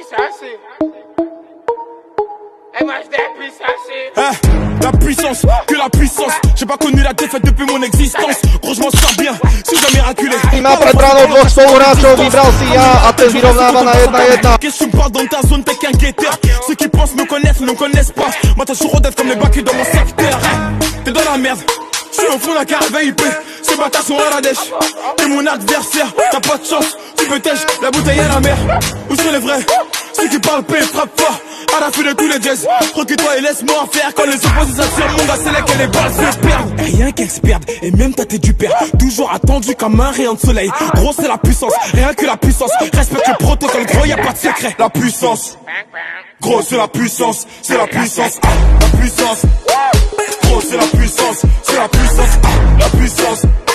La puissance, que la puissance. J'ai pas connu la défaite depuis mon existence. Gros, je m'en sors bien, si jamais miraculé. Má pred bránou dvoch spoluhráčov, vybral si ja a ten vyrovnáva na 1-1. Qu'est-ce que tu parles dans ta zone, t'es qu'un guetteur. Ceux qui pensent me connaissent, ne connaissent pas. Moi t'as toujours d'être comme les bacs dans mon secteur. T'es dans la merde, je suis au fond d'un caravane IP. Ces bâtards sont à la dèche. T'es mon adversaire, t'as pas de chance. Tu peux tèche, la bouteille à la mer. Où sont les vrais? Ceux qui parlent paix, frappe fort. À la fin de tous les jazz, recule-toi et laisse-moi faire. Quand les opposés s'attirent, mon gars, c'est là que les balles se perdent. Rien qu'elles se perdent, et même toi t'es du père. Toujours attendu comme un rayon de soleil. Gros, c'est la puissance, rien que la puissance. Respecte le protocole, gros, y'a pas de secret. La puissance, gros, c'est la puissance, c'est la puissance. La puissance, gros, c'est la puissance, c'est la puissance, la puissance.